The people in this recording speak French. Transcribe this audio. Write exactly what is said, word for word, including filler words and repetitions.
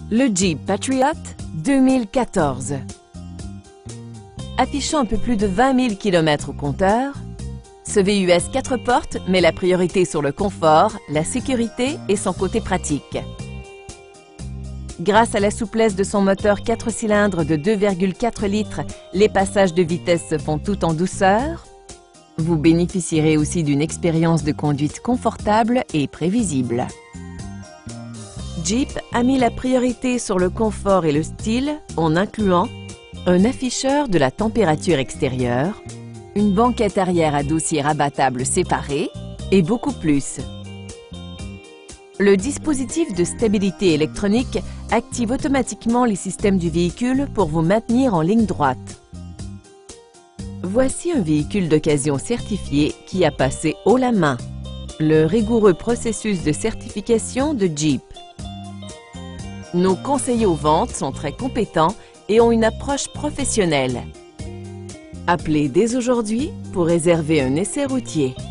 Le Jeep Patriot deux mille quatorze. Affichant un peu plus de vingt mille kilomètres au compteur, ce V U S quatre portes met la priorité sur le confort, la sécurité et son côté pratique. Grâce à la souplesse de son moteur quatre cylindres de deux virgule quatre litres, les passages de vitesse se font tout en douceur. Vous bénéficierez aussi d'une expérience de conduite confortable et prévisible. Jeep a mis la priorité sur le confort et le style en incluant un afficheur de la température extérieure, une banquette arrière à dossier rabattable séparée et beaucoup plus. Le dispositif de stabilité électronique active automatiquement les systèmes du véhicule pour vous maintenir en ligne droite. Voici un véhicule d'occasion certifié qui a passé haut la main le rigoureux processus de certification de Jeep. Nos conseillers aux ventes sont très compétents et ont une approche professionnelle. Appelez dès aujourd'hui pour réserver un essai routier.